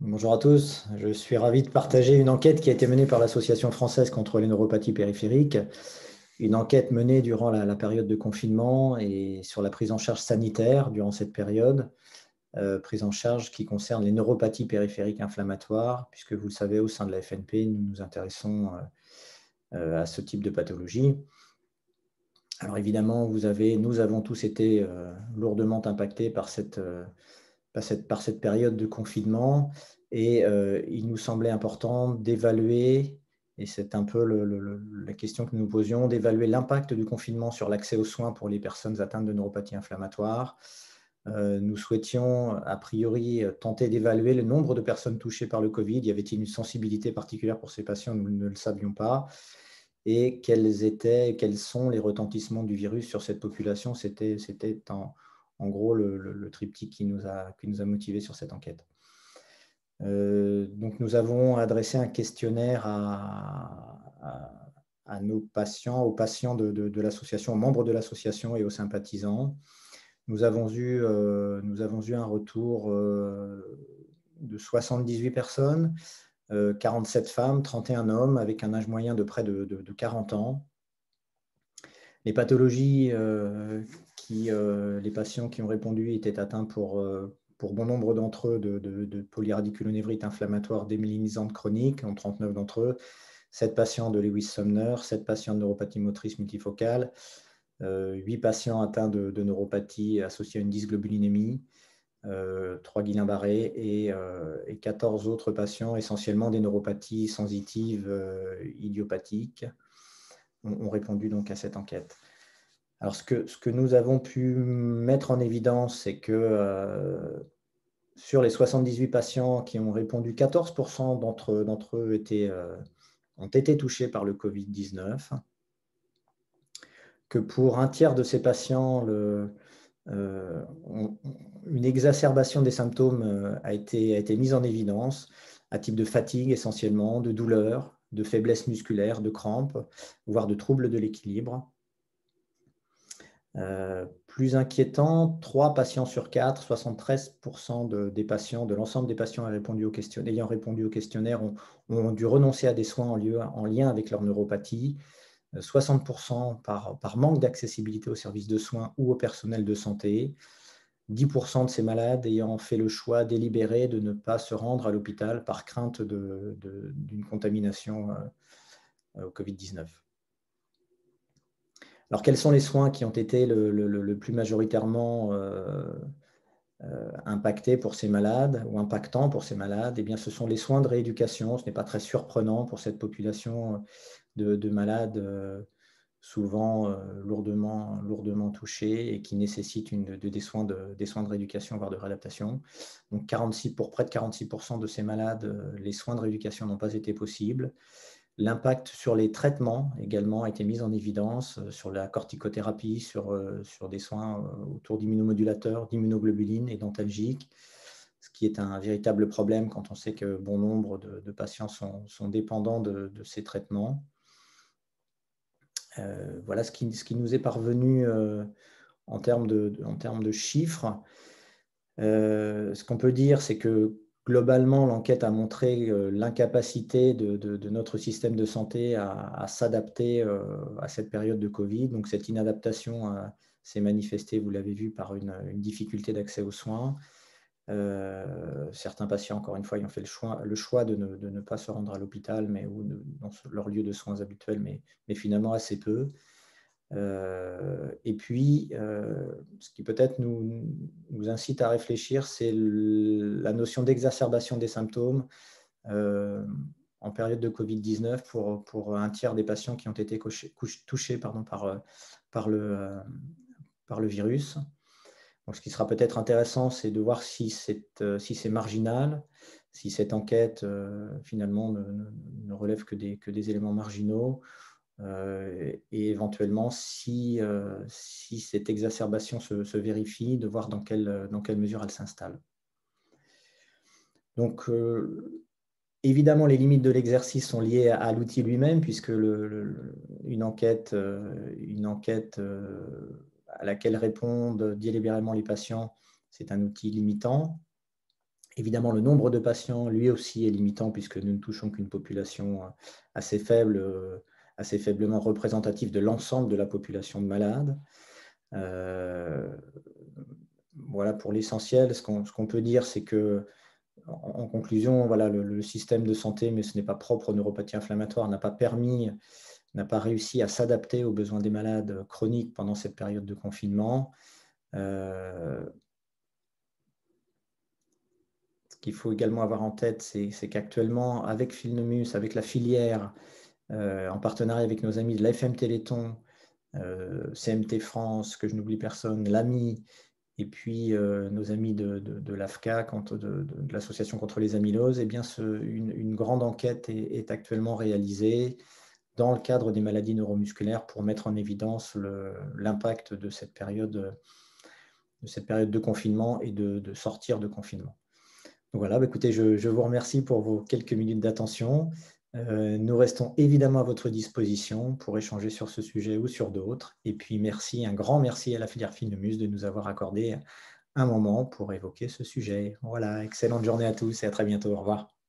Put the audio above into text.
Bonjour à tous, je suis ravi de partager une enquête qui a été menée par l'Association française contre les neuropathies périphériques, une enquête menée durant la période de confinement et sur la prise en charge sanitaire durant cette période, prise en charge qui concerne les neuropathies périphériques inflammatoires, puisque vous le savez, au sein de la FNP, nous nous intéressons à ce type de pathologie. Alors évidemment, nous avons tous été lourdement impactés par cette période de confinement et il nous semblait important d'évaluer, et c'est un peu la question que nous nous posions, d'évaluer l'impact du confinement sur l'accès aux soins pour les personnes atteintes de neuropathie inflammatoire. Nous souhaitions, a priori, tenter d'évaluer le nombre de personnes touchées par le Covid. Y avait-il une sensibilité particulière pour ces patients? Nous ne le savions pas. Et quels sont les retentissements du virus sur cette population? C'était en gros le triptyque qui nous a motivés sur cette enquête. Donc nous avons adressé un questionnaire à nos patients, aux patients de l'association, aux membres de l'association et aux sympathisants. Nous avons eu un retour de 78 personnes, 47 femmes, 31 hommes, avec un âge moyen de près de 40 ans. Les pathologies les patients qui ont répondu étaient atteints pour bon nombre d'entre eux de polyardiculonévrite inflammatoire démyélinisante chronique, en 39 d'entre eux, 7 patients de Lewis-Sumner, 7 patients de neuropathie motrice multifocale, 8 patients atteints de neuropathie associée à une dysglobulinémie, 3 Guillain-Barré et 14 autres patients, essentiellement des neuropathies sensitives idiopathiques, ont répondu donc à cette enquête. Alors, ce que nous avons pu mettre en évidence, c'est que sur les 78 patients qui ont répondu, 14% d'entre eux ont été touchés par le Covid-19, que pour un tiers de ces patients, une exacerbation des symptômes a été mise en évidence, à type de fatigue essentiellement, de douleur, de faiblesse musculaire, de crampes, voire de troubles de l'équilibre. Plus inquiétant, 3 patients sur 4, 73% des patients, de l'ensemble des patients ayant répondu au questionnaire ont dû renoncer à des soins en lien avec leur neuropathie, 60% par manque d'accessibilité aux services de soins ou au personnel de santé, 10% de ces malades ayant fait le choix délibéré de ne pas se rendre à l'hôpital par crainte d'une contamination au Covid-19. Alors, quels sont les soins qui ont été le plus majoritairement impactés pour ces malades ou impactants pour ces malades? Eh bien, ce sont les soins de rééducation. Ce n'est pas très surprenant pour cette population de malades souvent lourdement touchés et qui nécessitent des soins de rééducation, voire de réadaptation. Donc, pour près de 46% de ces malades, les soins de rééducation n'ont pas été possibles. L'impact sur les traitements également a été mis en évidence, sur la corticothérapie, sur des soins autour d'immunomodulateurs, d'immunoglobulines et d'antalgiques, ce qui est un véritable problème quand on sait que bon nombre de patients sont dépendants de ces traitements. Voilà ce qui nous est parvenu en termes de chiffres. Ce qu'on peut dire, c'est que globalement, l'enquête a montré l'incapacité de notre système de santé à s'adapter à cette période de Covid. Donc, cette inadaptation s'est manifestée, vous l'avez vu, par une difficulté d'accès aux soins. Certains patients, encore une fois, ayant fait le choix de ne pas se rendre à l'hôpital ou dans leur lieu de soins habituel, mais finalement assez peu. Et puis, ce qui peut-être nous incite à réfléchir, c'est la notion d'exacerbation des symptômes en période de Covid-19 pour un tiers des patients qui ont été touchés par le virus. Donc, ce qui sera peut-être intéressant, c'est de voir si c'est marginal, si cette enquête finalement ne relève que des éléments marginaux, et éventuellement, si cette exacerbation se vérifie, de voir dans quelle mesure elle s'installe. Donc, évidemment, les limites de l'exercice sont liées à l'outil lui-même, puisque une enquête à laquelle répondent délibérément les patients, c'est un outil limitant. Évidemment, le nombre de patients, lui aussi, est limitant puisque nous ne touchons qu'une population assez faible, assez faiblement représentative de l'ensemble de la population de malades. Voilà pour l'essentiel. Ce qu'on peut dire, c'est que, en conclusion, voilà, le système de santé, mais ce n'est pas propre aux neuropathies inflammatoires, n'a pas réussi à s'adapter aux besoins des malades chroniques pendant cette période de confinement. Ce qu'il faut également avoir en tête, c'est qu'actuellement, avec Filnomus, avec la filière, en partenariat avec nos amis de l'AFM Téléthon, CMT France, que je n'oublie personne, l'AMI, et puis nos amis de l'AFCA, de l'Association contre les amyloses, eh bien, une grande enquête est actuellement réalisée dans le cadre des maladies neuromusculaires pour mettre en évidence l'impact de cette période de confinement et de sortir de confinement. Donc voilà, bah écoutez, je vous remercie pour vos quelques minutes d'attention. Nous restons évidemment à votre disposition pour échanger sur ce sujet ou sur d'autres. Et puis merci, un grand merci à la filière Filnomus de nous avoir accordé un moment pour évoquer ce sujet. Voilà, excellente journée à tous et à très bientôt. Au revoir.